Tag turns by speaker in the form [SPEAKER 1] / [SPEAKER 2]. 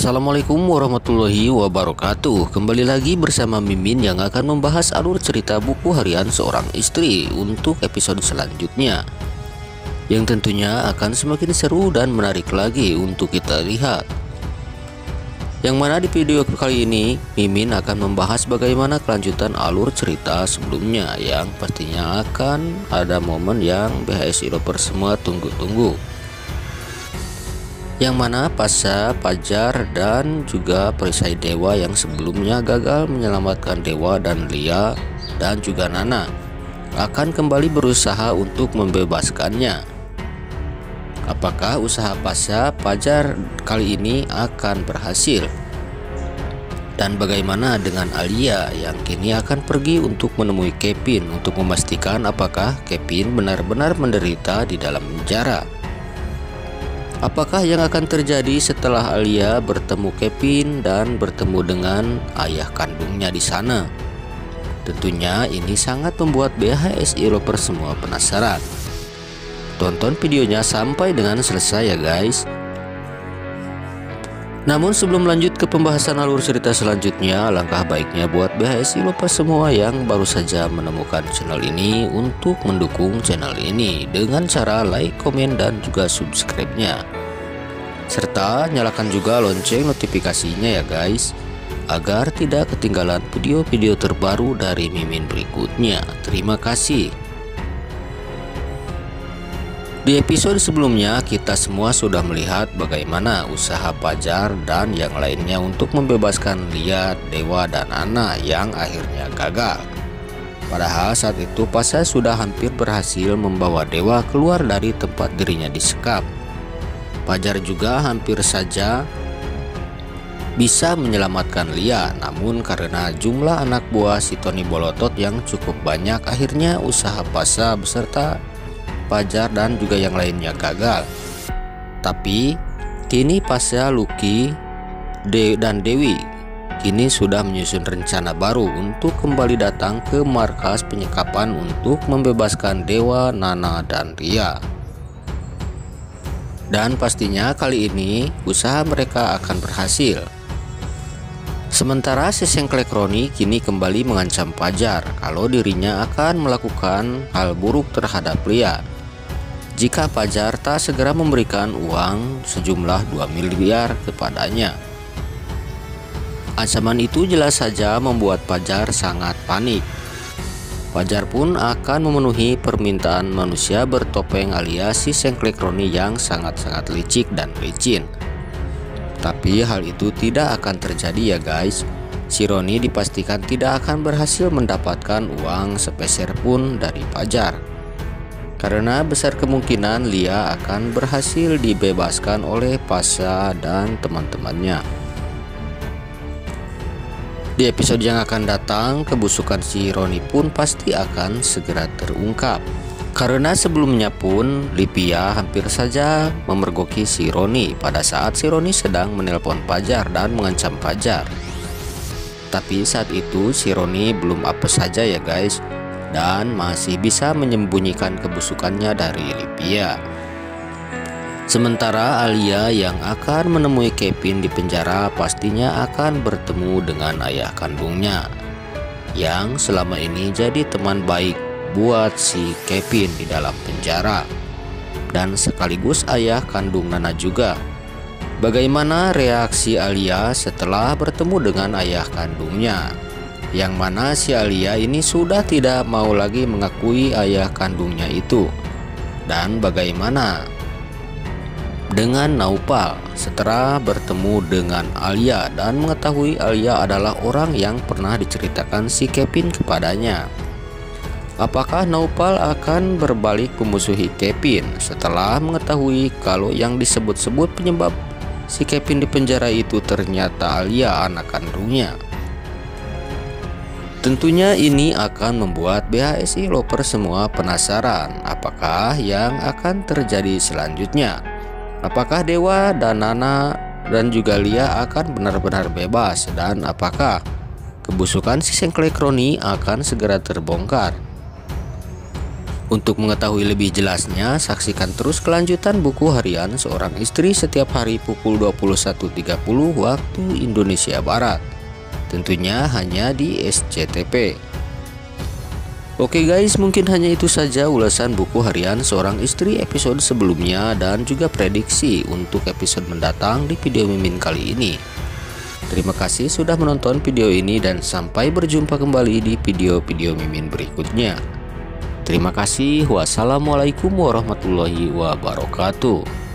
[SPEAKER 1] Assalamualaikum warahmatullahi wabarakatuh. Kembali lagi bersama Mimin yang akan membahas alur cerita buku harian seorang istri untuk episode selanjutnya, yang tentunya akan semakin seru dan menarik lagi untuk kita lihat. Yang mana di video kali ini Mimin akan membahas bagaimana kelanjutan alur cerita sebelumnya, yang pastinya akan ada momen yang BHSI lovers semua tunggu-tunggu, yang mana Pasha, Fajar, dan juga perisai Dewa yang sebelumnya gagal menyelamatkan Dewa dan Lia dan juga Nana akan kembali berusaha untuk membebaskannya. Apakah usaha Pasha, Fajar kali ini akan berhasil? Dan bagaimana dengan Alia yang kini akan pergi untuk menemui Kevin untuk memastikan apakah Kevin benar-benar menderita di dalam penjara? Apakah yang akan terjadi setelah Alia bertemu Kevin dan bertemu dengan ayah kandungnya di sana? Tentunya ini sangat membuat BHSI lovers semua penasaran. Tonton videonya sampai dengan selesai ya guys. Namun sebelum lanjut ke pembahasan alur cerita selanjutnya, alangkah baiknya buat BHSI lovers semua yang baru saja menemukan channel ini untuk mendukung channel ini dengan cara like, komen, dan juga subscribe-nya, serta nyalakan juga lonceng notifikasinya ya guys, agar tidak ketinggalan video-video terbaru dari Mimin berikutnya. Terima kasih. Di episode sebelumnya kita semua sudah melihat bagaimana usaha Fajar dan yang lainnya untuk membebaskan Lia, Dewa, dan Nana yang akhirnya gagal. Padahal saat itu Pasha sudah hampir berhasil membawa Dewa keluar dari tempat dirinya disekap. Fajar juga hampir saja bisa menyelamatkan Lia, namun karena jumlah anak buah si Tony Bolotot yang cukup banyak, akhirnya usaha Pasha beserta Fajar dan juga yang lainnya gagal. Tapi kini Pasha, Lucky, dan Dewi kini sudah menyusun rencana baru untuk kembali datang ke markas penyekapan untuk membebaskan Dewa, Nana, dan Lia. Dan pastinya kali ini usaha mereka akan berhasil. Sementara si Sengklek Roni kini kembali mengancam Fajar kalau dirinya akan melakukan hal buruk terhadap Lia jika Fajar tak segera memberikan uang sejumlah 2 miliar kepadanya. Ancaman itu jelas saja membuat Fajar sangat panik. Fajar pun akan memenuhi permintaan manusia bertopeng alias si Sengklek Roni yang sangat-sangat licik dan licin. Tapi hal itu tidak akan terjadi ya guys. Si Roni dipastikan tidak akan berhasil mendapatkan uang sepeser pun dari Fajar, karena besar kemungkinan Lia akan berhasil dibebaskan oleh Pasha dan teman-temannya. Di episode yang akan datang, kebusukan si Roni pun pasti akan segera terungkap, karena sebelumnya pun Livia hampir saja memergoki si Roni pada saat si Roni sedang menelpon Fajar dan mengancam Fajar. Tapi saat itu si Roni belum apes saja ya guys, dan masih bisa menyembunyikan kebusukannya dari Livia. Sementara Alia yang akan menemui Kevin di penjara pastinya akan bertemu dengan ayah kandungnya yang selama ini jadi teman baik buat si Kevin di dalam penjara, dan sekaligus ayah kandung Nana juga. Bagaimana reaksi Alia setelah bertemu dengan ayah kandungnya, yang mana si Alia ini sudah tidak mau lagi mengakui ayah kandungnya itu? Dan bagaimana dengan Naupal setelah bertemu dengan Alia dan mengetahui Alia adalah orang yang pernah diceritakan si Kevin kepadanya? Apakah Naupal akan berbalik memusuhi Kevin setelah mengetahui kalau yang disebut-sebut penyebab si Kevin di penjara itu ternyata Alia, anak kandungnya? Tentunya ini akan membuat BHSI lovers semua penasaran apakah yang akan terjadi selanjutnya. Apakah Dewa dan Nana dan juga Lia akan benar-benar bebas, dan apakah kebusukan si Sengklek Roni akan segera terbongkar? Untuk mengetahui lebih jelasnya, saksikan terus kelanjutan buku harian seorang istri setiap hari pukul 21.30 waktu Indonesia Barat. Tentunya hanya di SCTP. Oke guys, mungkin hanya itu saja ulasan buku harian seorang istri episode sebelumnya dan juga prediksi untuk episode mendatang di video Mimin kali ini. Terima kasih sudah menonton video ini dan sampai berjumpa kembali di video-video Mimin berikutnya. Terima kasih. Wassalamualaikum warahmatullahi wabarakatuh.